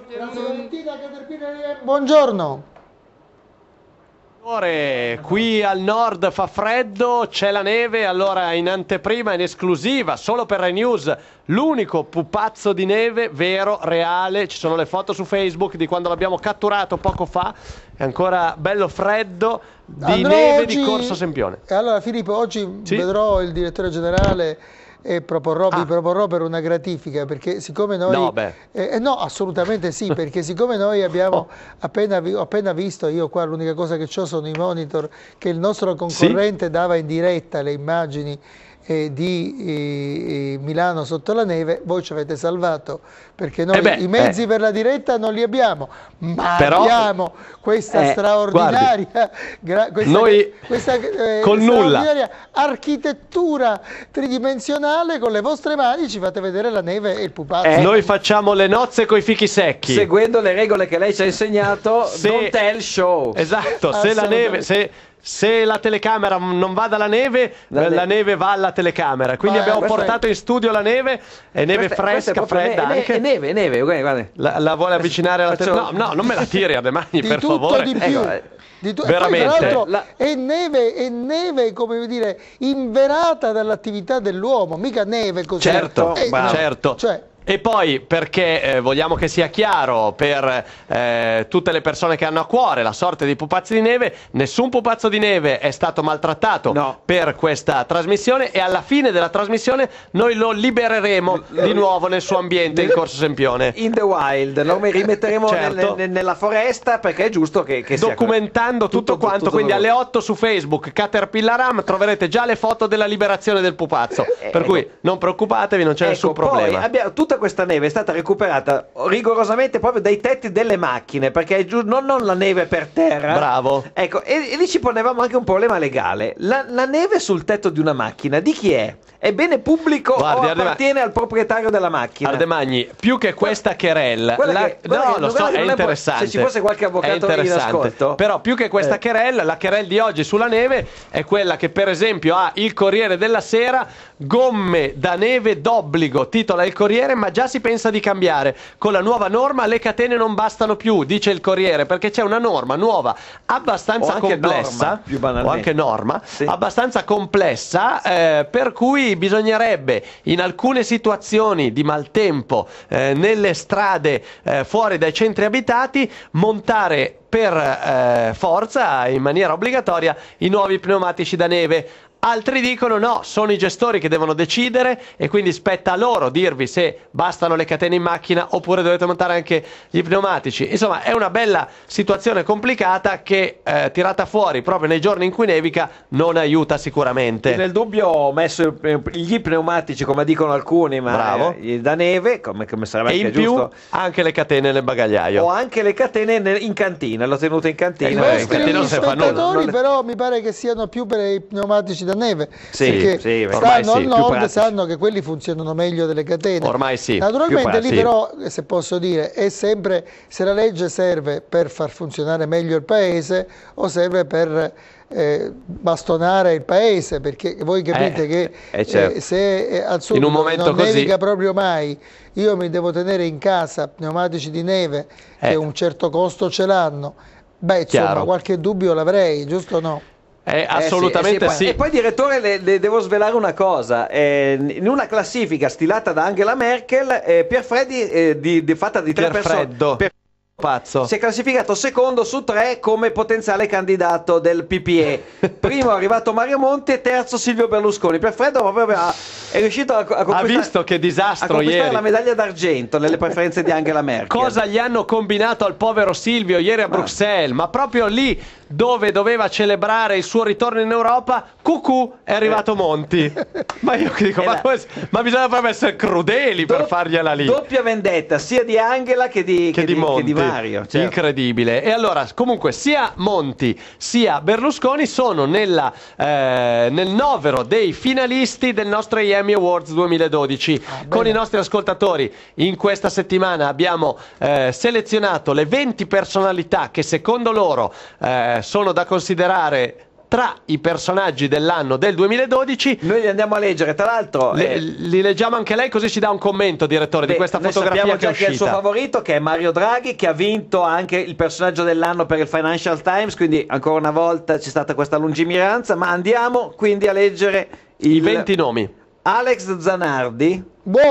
Buongiorno. Qui al nord fa freddo, c'è la neve, allora in anteprima, in esclusiva, solo per Rai News, l'unico pupazzo di neve vero, reale, ci sono le foto su Facebook di quando l'abbiamo catturato poco fa, è ancora bello freddo, di neve di Corso Sempione. Allora Filippo, oggi vedrò il direttore generale e vi proporrò per una gratifica, perché siccome noi no, assolutamente sì, perché siccome noi abbiamo ho appena visto, io qua l'unica cosa che ho sono i monitor, che il nostro concorrente dava in diretta le immagini di Milano sotto la neve, voi ci avete salvato, perché noi i mezzi per la diretta non li abbiamo, ma abbiamo questa straordinaria, straordinaria architettura tridimensionale. Con le vostre mani ci fate vedere la neve e il pupazzo. Noi facciamo le nozze coi fichi secchi, seguendo le regole che lei ci ha insegnato. Don't tell, show. Esatto, se la neve, se la telecamera non va dalla neve, la neve va alla telecamera. Quindi abbiamo portato in studio la neve, è neve fresca, fredda anche. È neve, guarda. La vuole avvicinare alla telecamera? No, non me la tiri a le mani, per favore. Di più. Veramente. Tra l'altro è neve, come dire, inverata dall'attività dell'uomo, mica neve così. Certo, certo. Cioè, e poi perché vogliamo che sia chiaro per tutte le persone che hanno a cuore la sorte dei pupazzi di neve, nessun pupazzo di neve è stato maltrattato per questa trasmissione, e alla fine della trasmissione noi lo libereremo di nuovo nel suo ambiente in Corso Sempione. In the wild, lo rimetteremo nella foresta, perché è giusto che sia documentando tutto quanto. Quindi alle 8 su Facebook Caterpillaram troverete già le foto della liberazione del pupazzo, per cui non preoccupatevi, non c'è nessun problema. Abbiamo tutta questa neve è stata recuperata rigorosamente proprio dai tetti delle macchine, perché è non la neve per terra. Bravo. Ecco, e lì ci ponevamo anche un problema legale. La neve sul tetto di una macchina di chi è? È bene pubblico o appartiene al proprietario della macchina? Ardemagni, più che questa querel, è interessante. Se ci fosse qualche avvocato in ascolto. Però più che questa querel, la querel di oggi sulla neve è quella che per esempio ha il Corriere della Sera: gomme da neve d'obbligo, titola il Corriere, ma già si pensa di cambiare. Con la nuova norma le catene non bastano più, dice il Corriere, perché c'è una norma nuova abbastanza complessa, o anche norma, abbastanza complessa, per cui bisognerebbe in alcune situazioni di maltempo nelle strade fuori dai centri abitati montare per forza, in maniera obbligatoria, i nuovi pneumatici da neve. Altri dicono no, sono i gestori che devono decidere e quindi spetta a loro dirvi se bastano le catene in macchina oppure dovete montare anche gli pneumatici. Insomma, è una bella situazione complicata che tirata fuori proprio nei giorni in cui nevica non aiuta sicuramente. Nel dubbio ho messo gli pneumatici, come dicono alcuni, ma da neve, come sarebbe anche giusto. E in più anche le catene nel bagagliaio. O anche le catene in cantina, l'ho tenuto in cantina. I nostri spettatori però mi pare che siano più per i pneumatici da neve, perché stanno al nord, sanno che quelli funzionano meglio delle catene. Ormai sì. Naturalmente lì però, se posso dire, è sempre se la legge serve per far funzionare meglio il paese o serve per bastonare il paese, perché voi capite che se al sud non nevica proprio mai, io mi devo tenere in casa pneumatici di neve che un certo costo ce l'hanno, beh insomma qualche dubbio l'avrei, giusto o no? Assolutamente sì. E poi direttore le devo svelare una cosa, in una classifica stilata da Angela Merkel, Pierfreddi fatta di 3 persone si è classificato secondo su 3 come potenziale candidato del PPE. Primo è arrivato Mario Monti e terzo Silvio Berlusconi. Pierfreddi proprio è riuscito a conquistare, ha visto che disastro ieri, la medaglia d'argento nelle preferenze di Angela Merkel. Cosa gli hanno combinato al povero Silvio ieri a Bruxelles, ma proprio lì dove doveva celebrare il suo ritorno in Europa, cucù, è arrivato Monti. Ma io dico, ma bisogna proprio essere crudeli per fargliela lì. Doppia vendetta sia di Angela che di Mario. Certo. Incredibile. E allora, comunque, sia Monti sia Berlusconi sono nel novero dei finalisti del nostro Emmy Awards 2012. Con i nostri ascoltatori in questa settimana abbiamo selezionato le 20 personalità che secondo loro sono da considerare tra i personaggi dell'anno del 2012. Noi li andiamo a leggere, tra l'altro li leggiamo anche lei, così ci dà un commento, direttore, di questa fotografia che è già uscita. Che è il suo favorito, che è Mario Draghi, che ha vinto anche il personaggio dell'anno per il Financial Times, quindi ancora una volta c'è stata questa lungimiranza, ma andiamo quindi a leggere i 20 nomi. Alex Zanardi,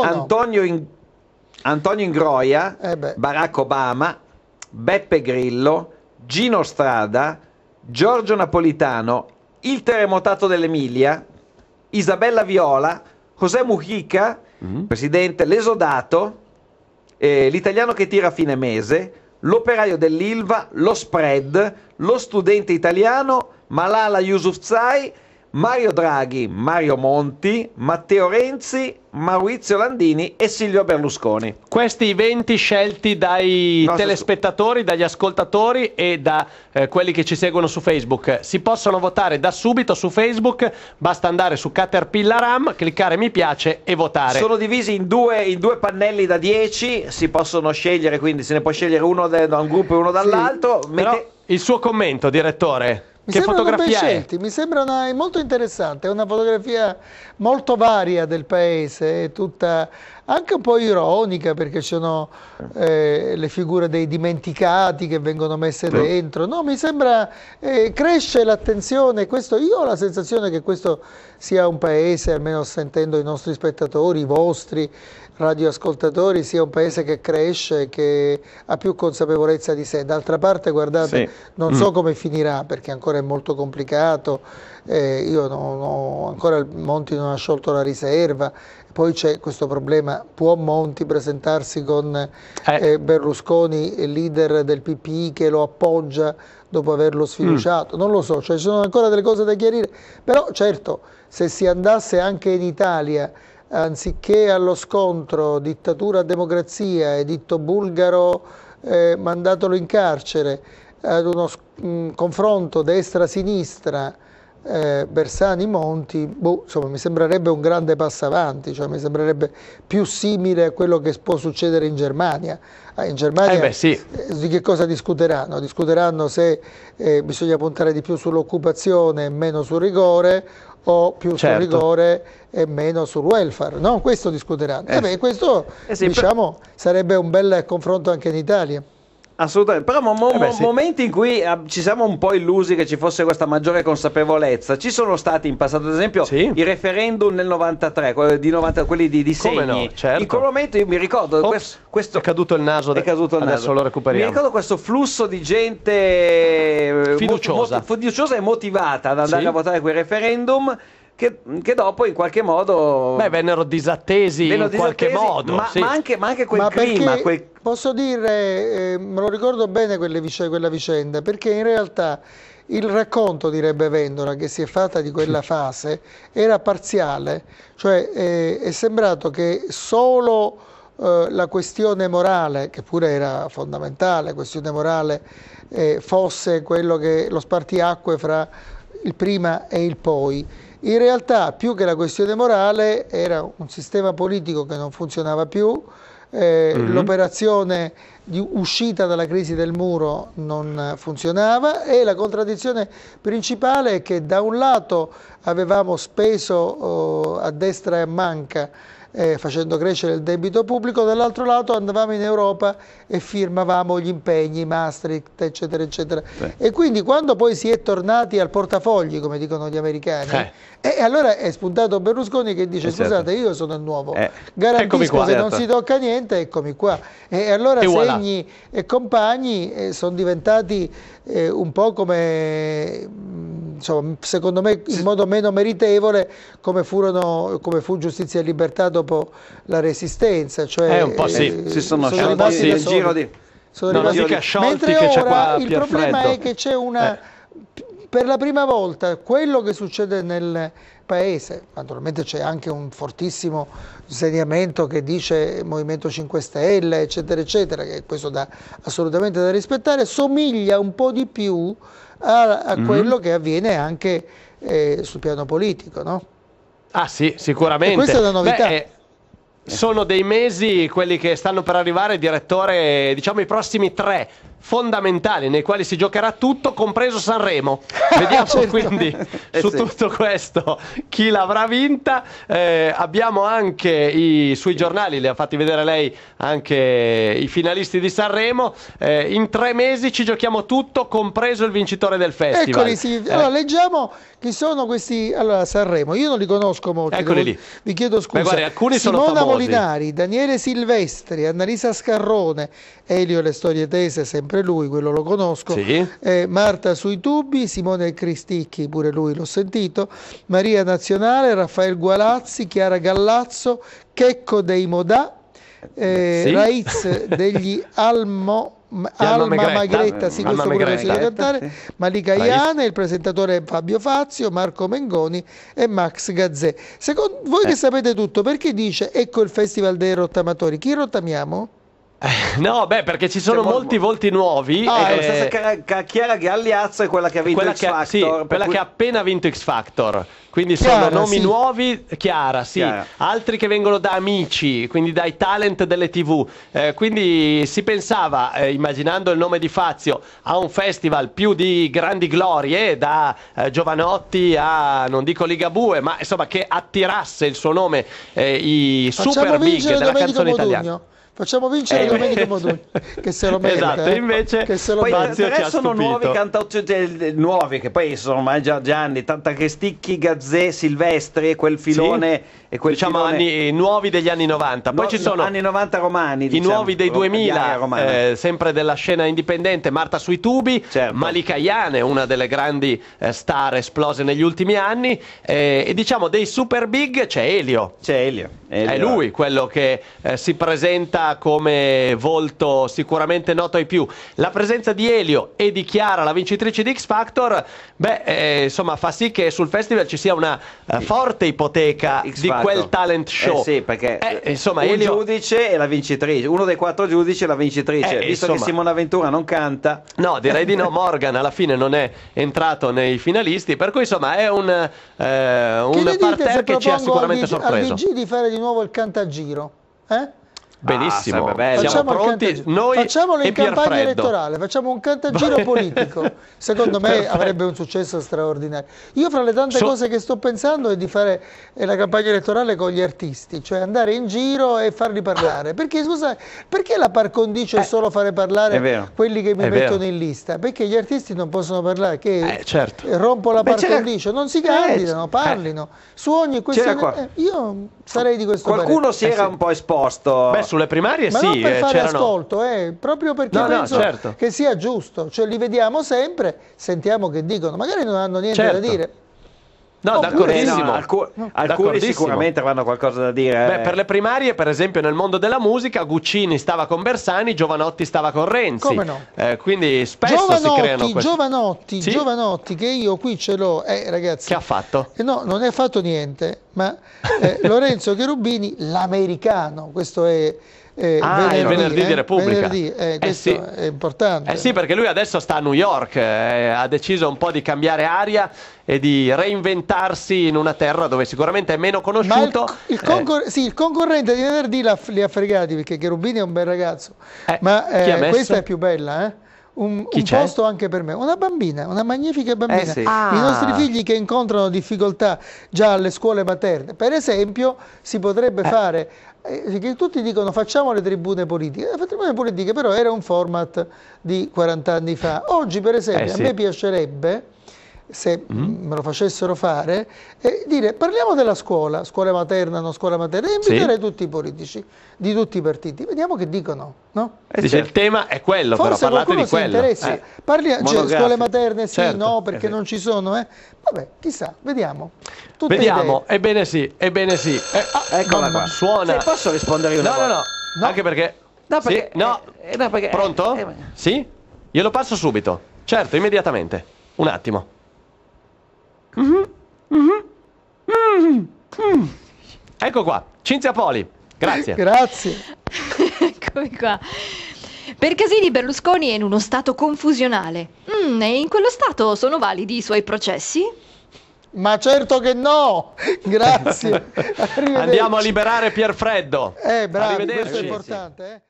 Antonio Ingroia, Barack Obama, Beppe Grillo, Gino Strada, Giorgio Napolitano, il terremotato dell'Emilia, Isabella Viola, José Mujica, presidente, l'esodato, l'italiano che tira a fine mese, l'operaio dell'Ilva, lo spread, lo studente italiano, Malala Yousafzai, Mario Draghi, Mario Monti, Matteo Renzi, Maurizio Landini e Silvio Berlusconi. Questi 20 scelti dai telespettatori, dagli ascoltatori e da quelli che ci seguono su Facebook. Si possono votare da subito su Facebook, basta andare su Caterpillaram, cliccare mi piace e votare. Sono divisi in due pannelli da 10, si possono scegliere, quindi se ne può scegliere uno da un gruppo e uno dall'altro. Però il suo commento, direttore? Che fotografia è? Mi sembra molto interessante, è una fotografia molto varia del paese, è tutta anche un po' ironica, perché ci sono le figure dei dimenticati che vengono messe dentro. No, mi sembra cresce l'attenzione. Io ho la sensazione che questo sia un paese, almeno sentendo i nostri spettatori, i vostri radioascoltatori, sia un paese che cresce, che ha più consapevolezza di sé. D'altra parte, guardate, non so come finirà, perché ancora è molto complicato. Ancora Monti non ha sciolto la riserva. Poi c'è questo problema: può Monti presentarsi con Berlusconi, leader del PPI, che lo appoggia dopo averlo sfiduciato? Non lo so, cioè ci sono ancora delle cose da chiarire. Però certo, se si andasse anche in Italia, anziché allo scontro dittatura-democrazia, editto bulgaro, mandatelo in carcere, ad uno confronto destra-sinistra, Bersani-Monti, insomma, mi sembrerebbe un grande passo avanti, cioè mi sembrerebbe più simile a quello che può succedere in Germania. In Germania di che cosa discuteranno? Discuteranno se bisogna puntare di più sull'occupazione e meno sul rigore, o più sul rigore e meno sul welfare, no? Questo discuteranno. Questo diciamo sarebbe un bel confronto anche in Italia. Assolutamente, però momenti in cui ci siamo un po' illusi che ci fosse questa maggiore consapevolezza ci sono stati in passato, ad esempio i referendum nel 93, quelli di Segni. Come no, certo. In quel momento io mi ricordo questo è caduto il naso, adesso lo recuperiamo. Mi ricordo questo flusso di gente fiduciosa e motivata ad andare a votare quei referendum, che dopo in qualche modo vennero disattesi in qualche modo, ma anche quel clima. Posso dire, me lo ricordo bene quella vicenda, perché in realtà il racconto, direbbe Vendola, che si è fatta di quella fase era parziale, cioè è sembrato che solo la questione morale, che pure era fondamentale, questione morale, fosse quello che lo spartiacque fra il prima e il poi. In realtà, più che la questione morale, era un sistema politico che non funzionava più, l'operazione di uscita dalla crisi del muro non funzionava, e la contraddizione principale è che da un lato avevamo speso a destra e a manca, facendo crescere il debito pubblico, dall'altro lato andavamo in Europa e firmavamo gli impegni, Maastricht, eccetera, eccetera. E quindi quando poi si è tornati al portafogli, come dicono gli americani, allora è spuntato Berlusconi che dice: scusate, io sono il nuovo, garantisco che non si tocca niente, eccomi qua. E allora Segni e compagni sono diventati un po' come, insomma, secondo me in modo meno meritevole, come fu Giustizia e Libertà dopo la Resistenza, cioè un po' si sono sciolti nel giro di mentre ora il problema è che c'è per la prima volta quello che succede nel paese, naturalmente c'è anche un fortissimo insediamento che dice Movimento 5 Stelle, eccetera, eccetera, che questo dà assolutamente da rispettare, somiglia un po' di più a quello che avviene anche sul piano politico, no? Ah sì, sicuramente. E questa è la novità. Sono dei mesi, quelli che stanno per arrivare, direttore, diciamo i prossimi 3 fondamentali nei quali si giocherà tutto, compreso Sanremo. Vediamo quindi su tutto questo chi l'avrà vinta. Abbiamo anche sui giornali, le ha fatti vedere lei, anche i finalisti di Sanremo. In 3 mesi ci giochiamo tutto, compreso il vincitore del festival. Eccoli, sì. Allora leggiamo chi sono questi. Allora, Sanremo, io non li conosco molti. Eccoli lì. Vi chiedo scusa. Guarda, alcuni Simona sono famosi. Molinari, Daniele Silvestri, Annalisa Scarrone, Elio Le Storie Tese, sempre lui, quello lo conosco. Sì. Marta Sui Tubi, Simone Cristicchi, pure lui l'ho sentito. Maria Nazionale, Raffaele Gualazzi, Chiara Gallazzo, Checco dei Modà, Sì. Raiz degli Alma Magretta, sì, questo pure lo si deve cantare, Malika Iane, il presentatore Fabio Fazio, Marco Mengoni e Max Gazzè. Secondo voi che sapete tutto, perché dice ecco il Festival dei Rottamatori? Chi rottamiamo? No, beh, perché ci sono molti volti nuovi. La stessa Chiara Gagliazzo è quella che ha vinto X Factor. Sì, quella che ha appena vinto X Factor. Quindi sono nomi nuovi. Chiara, sì. Chiara. Altri che vengono da amici, quindi dai talent delle TV. Quindi si pensava, immaginando il nome di Fazio, a un festival più di grandi glorie, da Giovanotti a, non dico Ligabue, ma insomma che attirasse il suo nome i super big della canzone italiana. Facciamo vincere Domenico Modugno, che se lo merita. Esatto, invece che se lo poi merita. tre sono nuovi cantautori, nuovi, che poi sono ormai già anni, tanta che Sticchi, Gazzè, Silvestri, quel filone... Sì. E quel diciamo anni nuovi degli anni 90. Poi ci sono anni 90 romani, diciamo, i nuovi dei 2000, sempre della scena indipendente, Marta Sui Tubi, certo. Malika Iane, una delle grandi star esplose negli ultimi anni, e diciamo dei super big c'è Elio. È lui quello che si presenta come volto sicuramente noto ai più. La presenza di Elio e di Chiara, la vincitrice di X Factor, insomma fa sì che sul festival ci sia una forte ipoteca di quel talent show. Sì, perché insomma, un giudice e la vincitrice, uno dei 4 giudici è la vincitrice, visto insomma, che Simona Ventura non canta. No, direi di no. Morgan alla fine non è entrato nei finalisti, per cui insomma è un parterre che ci ha sicuramente sorpreso. Al VG di fare di nuovo il cantagiro, Benissimo, siamo pronti noi. Facciamolo in campagna Pierfreddo. Elettorale, facciamo un cantagiro politico. Secondo me avrebbe un successo straordinario. Io fra le tante cose che sto pensando è di fare la campagna elettorale con gli artisti, cioè andare in giro e farli parlare. Perché scusa, perché la par condicio è solo fare parlare quelli che mi mettono in lista? Perché gli artisti non possono parlare, che certo. rompo la par condicio, non si candidano, parlino su ogni questione. Io sarei di questo qualcuno si era un po' esposto. Sulle primarie ma non per fare ascolto, proprio perché penso che sia giusto, cioè li vediamo sempre, sentiamo che dicono, magari non hanno niente da dire. No, d'accordissimo. Alcuni sicuramente avranno qualcosa da dire. Per le primarie, per esempio, nel mondo della musica, Guccini stava con Bersani, Giovanotti stava con Renzi. Come no? Quindi spesso si creano questi... Giovanotti, che io qui ce l'ho, ragazzi. Che ha fatto? No, non ha fatto niente, ma Lorenzo Cherubini, l'americano, questo è... il venerdì di Repubblica. Questo è importante. Sì, perché lui adesso sta a New York, ha deciso un po' di cambiare aria e di reinventarsi in una terra dove sicuramente è meno conosciuto. Ma il concorrente di venerdì li ha fregati, perché Cherubini è un bel ragazzo, ma questa è più bella, un posto anche per me, una bambina, una magnifica bambina. I nostri figli che incontrano difficoltà già alle scuole materne, per esempio, si potrebbe fare, che tutti dicono facciamo le tribune politiche. Le tribune politiche però era un format di 40 anni fa. Oggi per esempio a me piacerebbe, se me lo facessero fare, dire parliamo della scuola materna, non scuola materna, e invitare tutti i politici di tutti i partiti, vediamo che dicono, no? Dice il tema è quello, forse però parlate di quello. Scuole materne no, perché non ci sono, vabbè, chissà, vediamo. Vediamo, ebbene sì. Eccola qua. Suona. Posso rispondere io? No, anche perché... perché pronto? Sì? Glielo passo subito. Certo, immediatamente. Un attimo. Ecco qua, Cinzia Poli. Grazie. Grazie. Eccomi qua. Per Casini, Berlusconi è in uno stato confusionale. E in quello stato sono validi i suoi processi? Ma certo che no. Grazie. Andiamo a liberare Pierfreddo. Bravi, questo è importante,